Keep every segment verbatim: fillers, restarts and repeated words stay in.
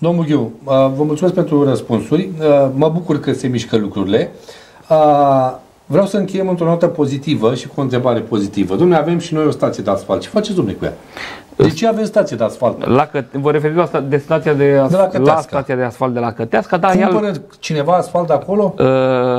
Domnul Ghiu, vă mulțumesc pentru răspunsuri. Mă bucur că se mișcă lucrurile. Vreau să încheiem într-o notă pozitivă și cu o întrebare pozitivă. Dom'le, avem și noi o stație de asfalt. Ce faceți, dom'le, cu ea? De ce avem stație de asfalt? La Căt... Vă referiți la, sta... de stația de, as... de la, la stația de asfalt de la Căteasca? Da, cumpără el... cineva asfalt de acolo? Uh,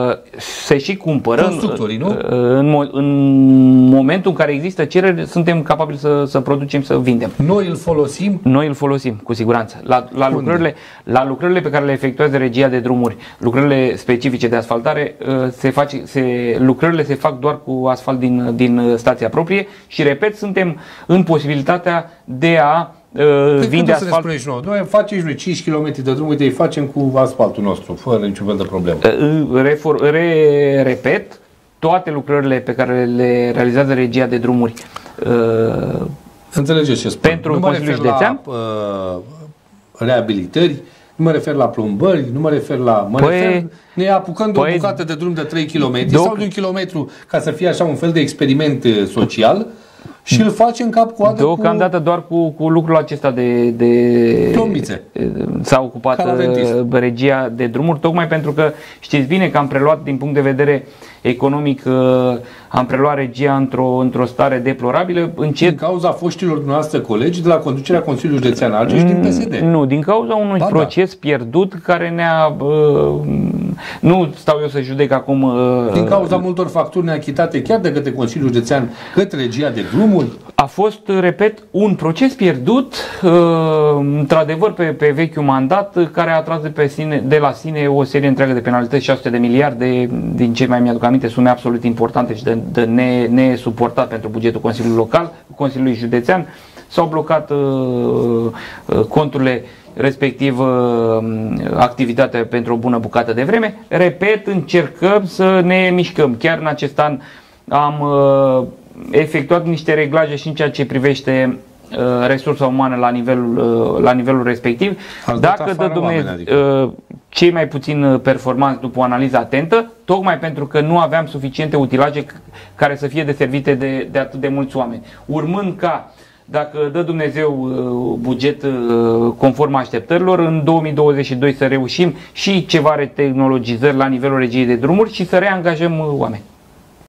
se și cumpără. Constructorii, nu? Uh, în, mo în momentul în care există cerere, suntem capabili să, să producem, să vindem. Noi îl folosim? Noi îl folosim, cu siguranță. La, la, lucrările, la lucrările pe care le efectuează Regia de Drumuri, lucrările specifice de asfaltare, uh, se face, se, lucrările se fac doar cu asfalt din, din stația proprie și, repet, suntem în posibilitatea de a uh, vinde asfalt. Să ne și nouă. Noi facem și noi cinci kilometri de drum, uite, îi facem cu asfaltul nostru, fără niciun fel de problemă. Uh, refor, re, repet, toate lucrările pe care le realizează Regia de Drumuri uh, înțelegeți ce spun? Pentru Consiliul Județean, la uh, reabilitări, nu mă refer la plombări, nu mă refer la... Mă păi, refer, ne apucăm de păi, o bucată de drum de trei kilometri sau de un kilometru, ca să fie așa un fel de experiment social, și îl facem cap-coadă cu... Deocamdată doar cu, cu lucrul acesta de... de plombițe. S-a ocupat Regia de Drumuri, tocmai pentru că știți bine că am preluat din punct de vedere economic, am preluat Regia într-o într-o stare deplorabilă. Încet... Din cauza foștilor dumneavoastră colegi de la conducerea Consiliului Județean Argeș din P S D. Nu, din cauza unui ba, proces da. pierdut care ne-a... Uh, nu stau eu să judec acum... Uh, din cauza multor facturi neachitate chiar de către Consiliul Județean către Regia de Drumuri. A fost, repet, un proces pierdut, uh, într-adevăr pe, pe vechiul mandat, care a tras de, pe sine, de la sine o serie întreagă de penalități, șase sute de miliarde, din ce mai mi-aduc aminte, sume absolut importante și de, de ne, nesuportat pentru bugetul Consiliului Local, Consiliului Județean. S-au blocat uh, conturile, respectiv uh, activitatea pentru o bună bucată de vreme. Repet, încercăm să ne mișcăm. Chiar în acest an am uh, efectuat niște reglaje și în ceea ce privește uh, resursa umană la nivelul, uh, la nivelul respectiv. Ați Dacă dă Dumnezeu uh, cei mai puțin performanți după o analiză atentă, tocmai pentru că nu aveam suficiente utilaje care să fie deservite de, de atât de mulți oameni. Urmând ca, dacă dă Dumnezeu buget conform așteptărilor, în două mii douăzeci și doi să reușim și ceva retehnologizări la nivelul Regiei de Drumuri și să reangajăm oameni.